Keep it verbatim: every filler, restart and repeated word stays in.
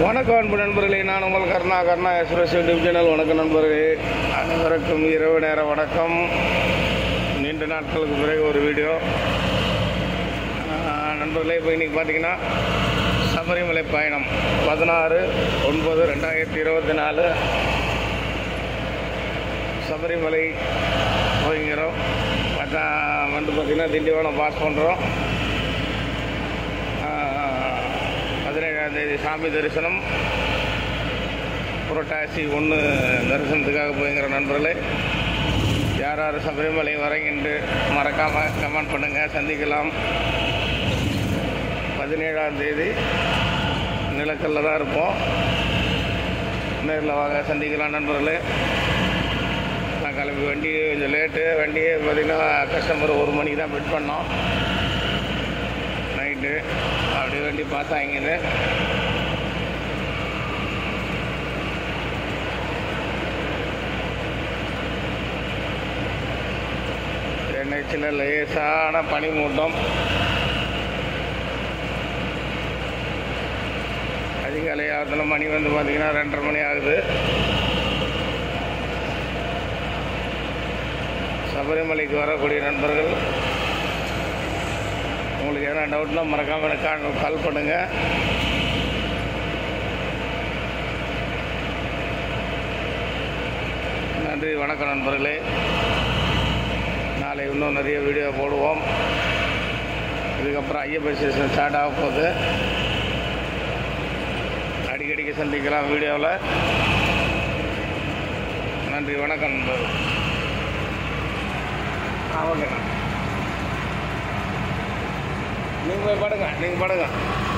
வணக்கம் அன்பு நண்பர்களே, நான் உங்கள் Karna Karna express YouTube channel. வணக்கம் நண்பர்களே, அனைவருக்கும் இரவு நேர வணக்கம். நீண்ட நாட்களுக்கு பிறகு ஒரு வீடியோ நண்பர்களே. இப்போ இன்றைக்கி பார்த்தீங்கன்னா சபரிமலை பயணம் பதினாறு ஒன்பது ரெண்டாயிரத்தி இருபத்தி நாலு சபரிமலை போய்கிறோம். பார்த்தா வந்து பார்த்திங்கன்னா திண்டிவனம் பாஸ் பண்ணுறோம். பதினேழாம் தேதி சாமி தரிசனம், புரட்டாசி ஒன்று தரிசனத்துக்காக போய்கிற நண்பர்களே, யார் யார் சபரிமலை வரங்கின்று மறக்காமல் கமெண்ட் பண்ணுங்கள். சந்திக்கலாம். பதினேழாம் தேதி நிலக்கல்ல தான் இருப்போம். நேரில் வாங்க, சந்திக்கலாம் நண்பர்களே. நான் கிளம்பி வண்டி கொஞ்சம் லேட்டு. வண்டியே பார்த்திங்கன்னா கஸ்டமர் ஒரு மணிக்கு தான் பிட் பண்ணோம் நைட்டு. அப்படியே வண்டி பாஸ் ஆகிங்குது. சென்னை சின்ன லேசான பனிமூட்டம். அதிகாலை ஆகத்தில் மணி வந்து பார்த்திங்கன்னா ரெண்டரை மணி ஆகுது. சபரிமலைக்கு வரக்கூடிய நண்பர்கள், உங்களுக்கு எதனா டவுட்னா மறக்காமல் எனக்கு கால் பண்ணுங்கள். நன்றி, வணக்கம் நண்பர்களே. நாளை இன்னும் நிறைய வீடியோ போடுவோம். இதுக்கப்புறம் ஐயப்ப சீசன் ஸ்டார்ட் ஆக போகுது. அடிக்கடிக்கு சந்திக்கலாம் வீடியோவில். நன்றி, வணக்கம் நண்பர்கள். ஆ ஓகே, நீங்கள் போய் படுங்க, நீங்கள் படுங்க.